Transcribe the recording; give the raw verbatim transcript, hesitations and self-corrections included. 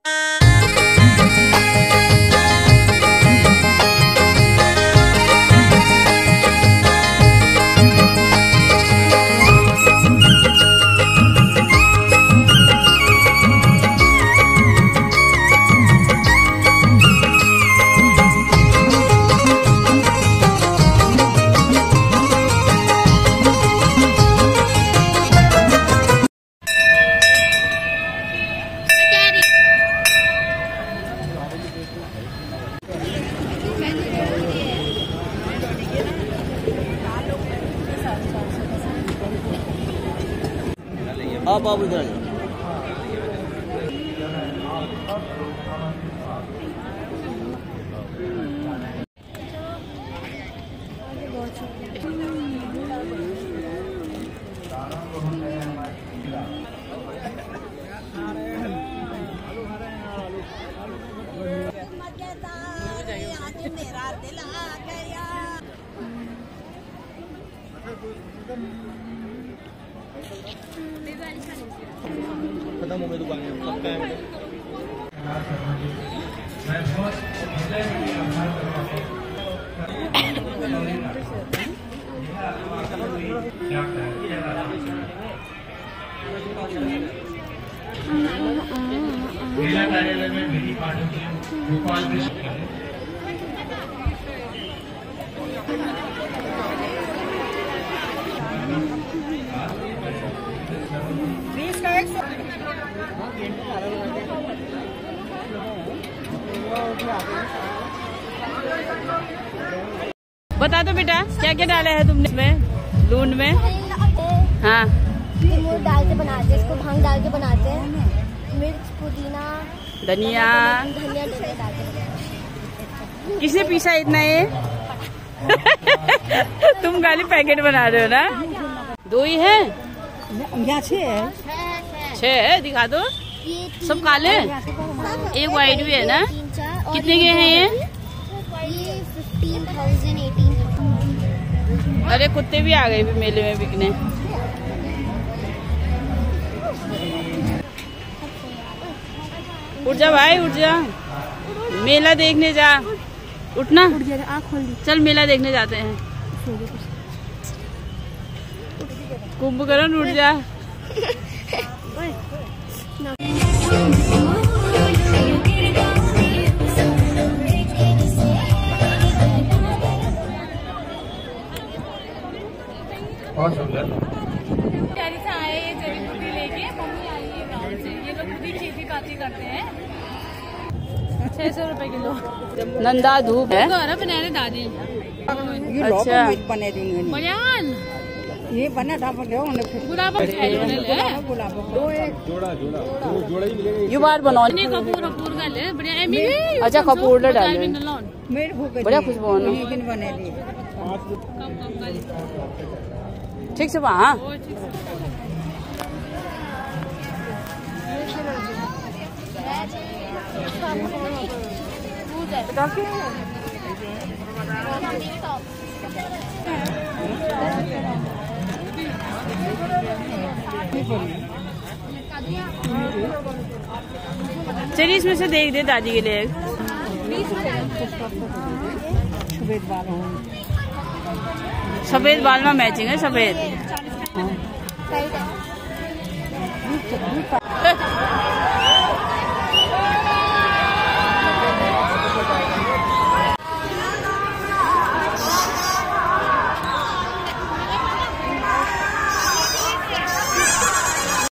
आप आप इधर मेरा दिल आ गया। खत्म हो गई दुकान में पक्का है मैं बहुत मेला कार्यालय में मेरी पार्टी के भोपाल में बता दो बेटा क्या क्या डाला है तुमने इसमें लून में? हाँ नींबू डाल के बनाते हैं, इसको भांग डाल के बनाते हैं, मिर्च पुदीना धनिया धनिया डालते हैं। किसने पीसा इतना ये? तुम खाली पैकेट बना रहे हो ना? दो ही है यहाँ छह है। छह है दिखा दो। सब काले एक वाइट भी है ना? कितने के हैं ये? ये फिफ्टीन थाउजेंड एटीन थाउजेंड। अरे कुत्ते भी आ गए भी मेले में बिकने। उठ जा भाई उठ जा, मेला देखने जा। उठना चल मेला देखने जाते हैं। कुंभकर्ण उठ जा। प्यारी से आए ये जड़ी बूटी लेके, मम्मी आई है गाँव से। ये लोग खुद ही खेती बाती करते हैं। छह सौ रुपए किलो नंदा धूप है। बनाने दादी अच्छा बने बयान ये बना था गुलाब यू बार बनाओ। कपूर कपूर का ले बढ़िया। अच्छा कपूर डाले मेरे भूख बढ़िया खुशबू बने दी। ठीक से वहाँ चलिए इसमें से देख दे दादी के लिए। सफेद बाल में मैचिंग है सफेद।